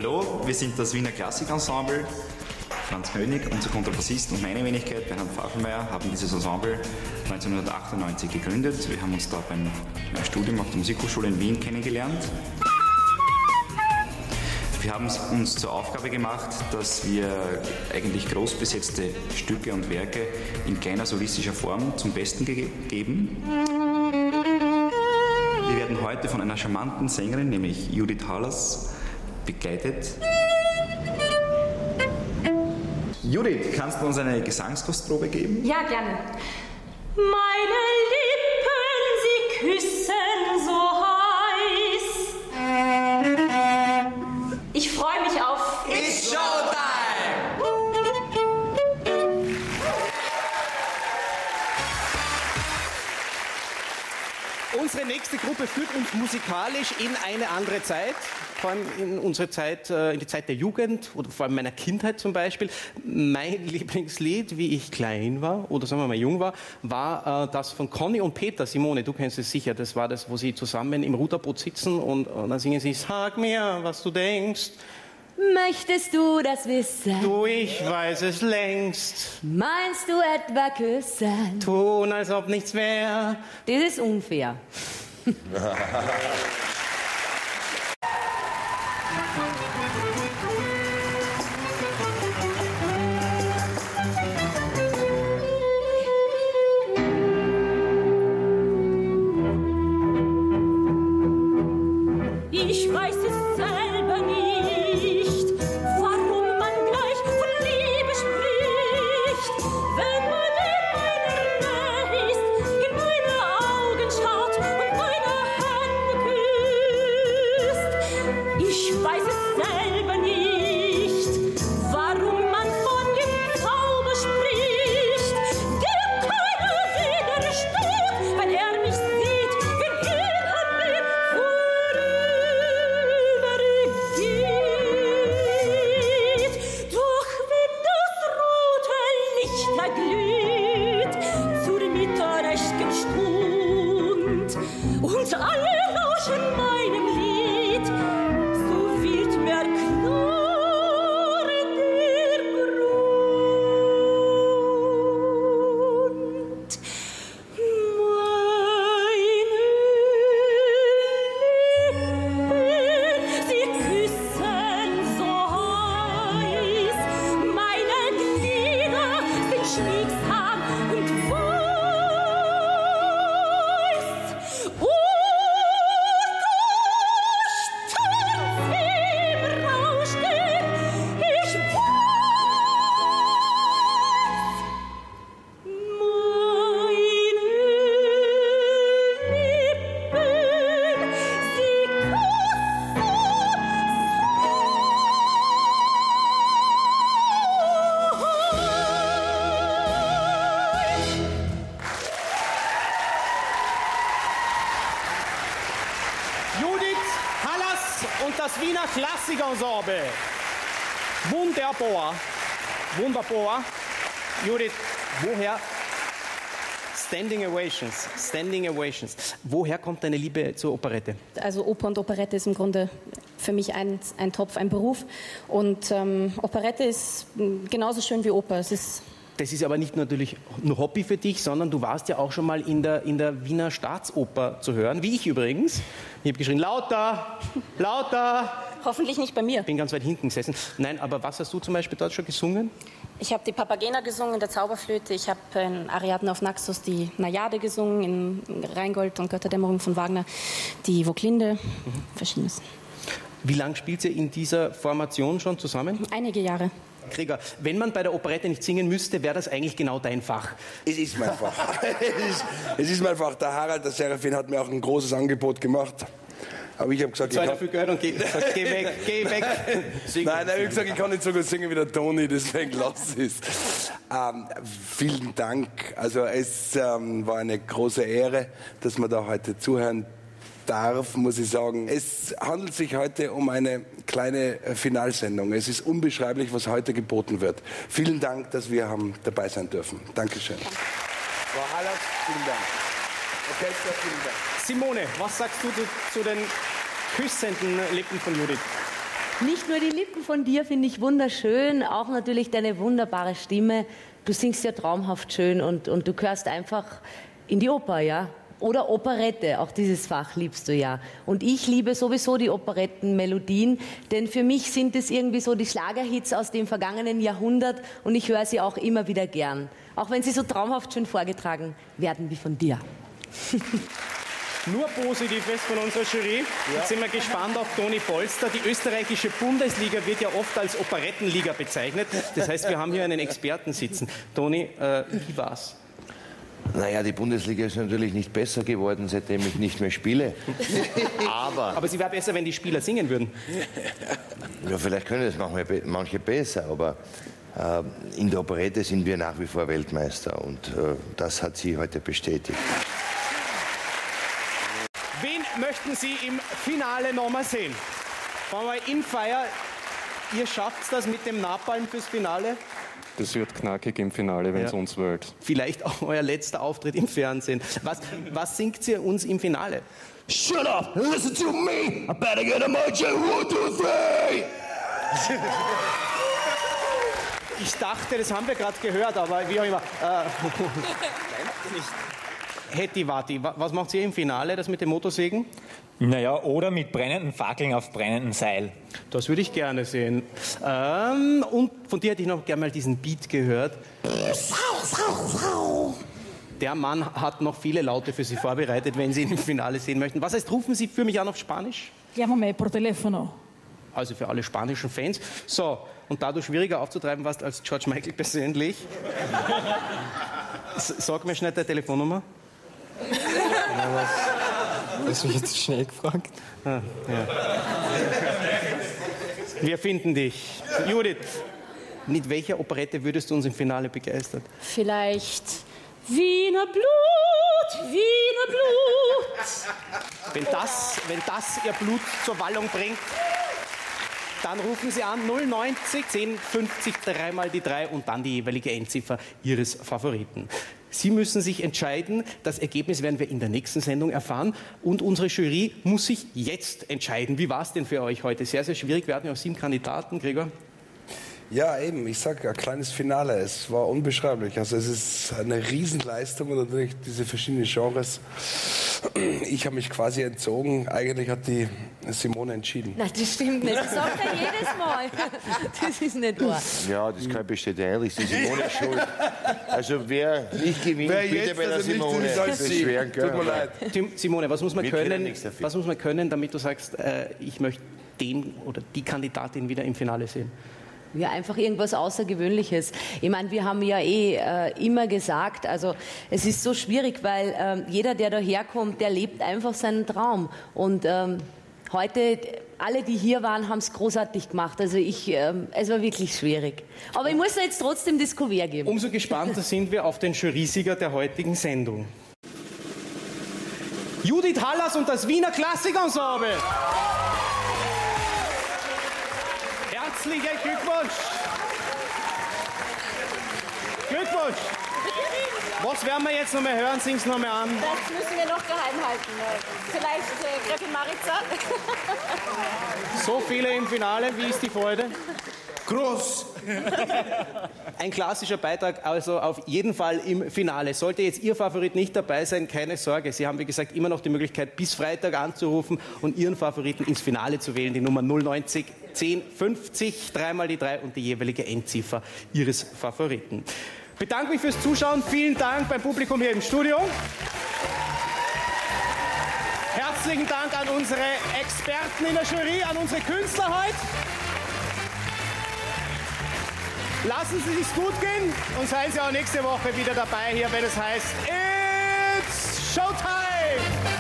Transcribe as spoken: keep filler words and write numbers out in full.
Hallo, wir sind das Wiener Klassikensemble. Franz König, unser Kontrabassist und meine Wenigkeit, Bernhard Pfaffelmeier, haben dieses Ensemble neunzehnhundertachtundneunzig gegründet. Wir haben uns da beim Studium auf der Musikhochschule in Wien kennengelernt. Wir haben uns zur Aufgabe gemacht, dass wir eigentlich groß besetzte Stücke und Werke in kleiner solistischer Form zum Besten ge geben. Wir werden heute von einer charmanten Sängerin, nämlich Judith Hallers, begleitet. Judith, kannst du uns eine Gesangskostprobe geben? Ja, gerne. Meine Lippen, sie küssen so heiß. Ich freue mich auf... It's Showtime! Unsere nächste Gruppe führt uns musikalisch in eine andere Zeit, vor allem in unsere Zeit, in die Zeit der Jugend oder vor allem meiner Kindheit zum Beispiel. Mein Lieblingslied, wie ich klein war oder sagen wir mal jung war, war äh, das von Conny und Peter. Simone, du kennst es sicher, das war das, wo sie zusammen im Ruderboot sitzen und, und dann singen sie, sag mir, was du denkst. Möchtest du das wissen? Du, ich weiß es längst. Meinst du etwa küssen? Tun, als ob nichts wäre. Das ist unfair. Ich weiß es selber nicht, warum man gleich von Liebe spricht. Wenn man in meiner Nähe ist, in meine Augen schaut und meine Hände küsst. Ich weiß es selber nicht, warum man von dem Zauber spricht, der keiner widersteht, wenn er mich sieht, wenn er an mir vorübergeht. Doch wenn das rote Licht erglüht zur mitterrechten Stund und alle lauschen meinem Lied, so wird mir klar der Grund. Meine Lippen, sie küssen so heiß, meine Glieder sind schmiegsam und weiß. Und durch Tanz im Rausch geht, ich weiß. Meine Lippen, sie Judith Hallers und das Wiener Klassikensemble. Wunderbar. Wunderbar. Judith, woher? Standing Ovations. Standing Ovations. Woher kommt deine Liebe zur Operette? Also Oper und Operette ist im Grunde für mich ein, ein Topf, ein Beruf. Und ähm, Operette ist mh, genauso schön wie Oper. Es ist Das ist aber nicht natürlich nur Hobby für dich, sondern du warst ja auch schon mal in der, in der Wiener Staatsoper zu hören, wie ich übrigens. Ich habe geschrien, lauter, lauter. hoffentlich nicht bei mir. Ich bin ganz weit hinten gesessen. Nein, aber was hast du zum Beispiel dort schon gesungen? Ich habe die Papagena gesungen in der Zauberflöte. Ich habe in Ariadne auf Naxos die Najade gesungen, in Rheingold und Götterdämmerung von Wagner, die Voglinde, mhm. verschiedenes. Wie lange spielt ihr in dieser Formation schon zusammen? Einige Jahre. Gregor, wenn man bei der Operette nicht singen müsste, wäre das eigentlich genau dein Fach. Es ist mein Fach. es, ist, es ist mein Fach. Der Harald, der Serafin, hat mir auch ein großes Angebot gemacht. Aber ich habe gesagt, Zwei ich dafür gehört und geh, gesagt, geh weg, geh weg. Sing. Nein, er hat gesagt, ich kann nicht so gut singen wie der Toni, deswegen lass es. Ähm, vielen Dank. Also es ähm, war eine große Ehre, dass wir da heute zuhören darf, muss ich sagen. Es handelt sich heute um eine kleine Finalsendung. Es ist unbeschreiblich, was heute geboten wird. Vielen Dank, dass wir haben dabei sein dürfen. Dankeschön. Frau Hallers, vielen Dank. Orchester, vielen Dank. Simone, was sagst du zu, zu den küssenden Lippen von Judith? Nicht nur die Lippen von dir finde ich wunderschön, auch natürlich deine wunderbare Stimme. Du singst ja traumhaft schön und, und du gehörst einfach in die Oper, ja? Oder Operette, auch dieses Fach liebst du ja. Und ich liebe sowieso die Operettenmelodien, denn für mich sind es irgendwie so die Schlagerhits aus dem vergangenen Jahrhundert und ich höre sie auch immer wieder gern. Auch wenn sie so traumhaft schön vorgetragen werden wie von dir. Nur Positives von unserer Jury. Ja. Jetzt sind wir gespannt auf Toni Polster. Die österreichische Bundesliga wird ja oft als Operettenliga bezeichnet. Das heißt, wir haben hier einen Experten sitzen. Toni, äh, wie war's? Naja, die Bundesliga ist natürlich nicht besser geworden, seitdem ich nicht mehr spiele. Aber, aber sie wäre besser, wenn die Spieler singen würden. Ja, vielleicht können das manche, manche besser, aber äh, in der Operette sind wir nach wie vor Weltmeister und äh, das hat sie heute bestätigt. Wen möchten Sie im Finale nochmal sehen? Fangen wir in Feier. Ihr schafft das mit dem Napalm fürs Finale? Das wird knackig im Finale, wenn es ja. uns wollt. Vielleicht auch euer letzter Auftritt im Fernsehen. Was, was singt ihr uns im Finale? Shut up! Listen to me! I better get a mojo! One, two, three! Ich dachte, das haben wir gerade gehört, aber wie auch immer. Äh, Hetti Wati, was macht ihr im Finale, das mit dem Motorsägen? Naja, oder mit brennenden Fackeln auf brennendem Seil. Das würde ich gerne sehen. Ähm, und von dir hätte ich noch gerne mal diesen Beat gehört. Der Mann hat noch viele Laute für Sie vorbereitet, wenn Sie ihn im Finale sehen möchten. Was heißt, rufen Sie für mich an auf Spanisch? Llámame por teléfono. Also für alle spanischen Fans. So, und da du schwieriger aufzutreiben warst als George Michael persönlich, sag mir schnell deine Telefonnummer. Das habe ich jetzt schnell gefragt. Ah, ja. Wir finden dich. Judith, mit welcher Operette würdest du uns im Finale begeistern? Vielleicht Wiener Blut, Wiener Blut. Wenn das, wenn das ihr Blut zur Wallung bringt, dann rufen Sie an null neunzig zehn fünfzig dreimal die drei und dann die jeweilige Endziffer Ihres Favoriten. Sie müssen sich entscheiden. Das Ergebnis werden wir in der nächsten Sendung erfahren. Und unsere Jury muss sich jetzt entscheiden. Wie war es denn für euch heute? Sehr, sehr schwierig. Wir hatten ja auch sieben Kandidaten. Gregor? Ja, eben. Ich sage, ein kleines Finale. Es war unbeschreiblich. Also es ist eine Riesenleistung und natürlich diese verschiedenen Genres. Ich habe mich quasi entzogen. Eigentlich hat die Simone entschieden. Nein, das stimmt nicht. Das sagt er jedes Mal. Das ist nicht wahr. Ja, das kann ich ehrlich. Die Simone ist schuld. Also wer nicht gewinnt, wer bitte jetzt, bei der also Simone. Das ist schwer. Tut mir leid. Simone, was muss man Wir können, was muss man können, damit du sagst, äh, ich möchte den oder die Kandidatin wieder im Finale sehen? Ja, einfach irgendwas Außergewöhnliches. Ich meine, wir haben ja eh äh, immer gesagt, also es ist so schwierig, weil äh, jeder, der daherkommt, der lebt einfach seinen Traum. Und ähm, heute, alle, die hier waren, haben es großartig gemacht. Also ich, ähm, es war wirklich schwierig. Aber ich muss jetzt trotzdem das Kuvert geben. Umso gespannter sind wir auf den Jurysieger der heutigen Sendung. Judith Hallas und das Wiener Klassikensemble. Herzlichen Glückwunsch! Glückwunsch! Was werden wir jetzt noch mal hören? Sing's noch mal an. Das müssen wir noch geheim halten. Vielleicht äh, Gräfin Maritza. So viele im Finale. Wie ist die Freude? Groß! Ein klassischer Beitrag, also auf jeden Fall im Finale. Sollte jetzt Ihr Favorit nicht dabei sein, keine Sorge. Sie haben, wie gesagt, immer noch die Möglichkeit, bis Freitag anzurufen und Ihren Favoriten ins Finale zu wählen. Die Nummer null neunzig zehn fünfzig, dreimal die drei und die jeweilige Endziffer Ihres Favoriten. Ich bedanke mich fürs Zuschauen. Vielen Dank beim Publikum hier im Studio. Herzlichen Dank an unsere Experten in der Jury, an unsere Künstler heute. Lassen Sie es sich gut gehen und seien Sie auch nächste Woche wieder dabei hier, wenn es heißt It's Showtime!